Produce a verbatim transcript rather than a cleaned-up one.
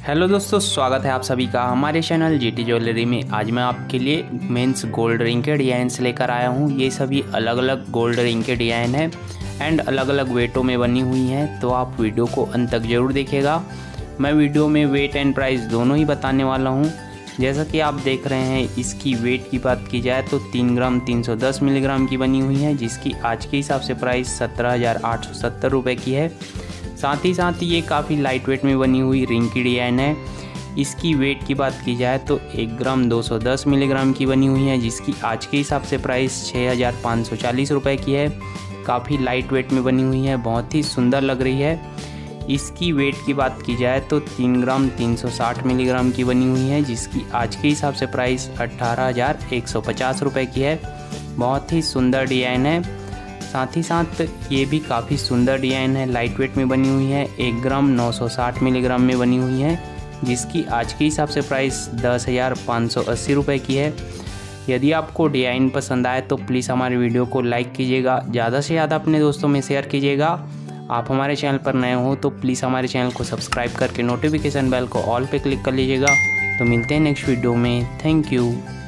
Hello दोस्तों, स्वागत है आप सभी का हमारे चैनल जीटी ज्वेलरी में। आज मैं आपके लिए मेंस गोल्ड रिंग के डिज़ाइंस लेकर आया हूँ। ये सभी अलग अलग गोल्ड रिंग के डिज़ाइन हैं एंड अलग अलग वेटों में बनी हुई हैं, तो आप वीडियो को अंत तक जरूर देखिएगा। मैं वीडियो में वेट एंड प्राइस दोनों ही बताने वाला हूँ। जैसा कि आप देख रहे हैं, इसकी वेट की बात की जाए तो तीन ग्राम तीन सौ दस मिलीग्राम की बनी हुई है, जिसकी आज के हिसाब से प्राइस सत्रह हज़ार आठ सौ सत्तर रुपये की है। साथ ही साथ ये काफ़ी लाइट वेट में बनी हुई रिंग की डिज़ाइन है। इसकी वेट की बात की जाए तो एक ग्राम दो सौ दस मिलीग्राम की बनी हुई है, जिसकी आज के हिसाब से प्राइस छः हज़ार पाँच सौ चालीस रुपये की है। काफ़ी लाइट वेट में बनी हुई है, बहुत ही सुंदर लग रही है। इसकी वेट की बात की जाए तो तीन ग्राम तीन सौ साठ मिलीग्राम की बनी हुई है, जिसकी आज के हिसाब से प्राइस अट्ठारह हज़ार एक सौ पचास रुपये की है। बहुत ही सुंदर डिज़ाइन है। साथ ही साथ ये भी काफ़ी सुंदर डिज़ाइन है, लाइट वेट में बनी हुई है। एक ग्राम नौ सौ साठ मिलीग्राम में बनी हुई है, जिसकी आज के हिसाब से प्राइस दस हज़ार पाँच सौ अस्सी रुपये की है। यदि आपको डिज़ाइन पसंद आए तो प्लीज़ हमारे वीडियो को लाइक कीजिएगा, ज़्यादा से ज़्यादा अपने दोस्तों में शेयर कीजिएगा। आप हमारे चैनल पर नए हो तो प्लीज़ हमारे चैनल को सब्सक्राइब करके नोटिफिकेशन बेल को ऑल पे क्लिक कर लीजिएगा। तो मिलते हैं नेक्स्ट वीडियो में। Thank you.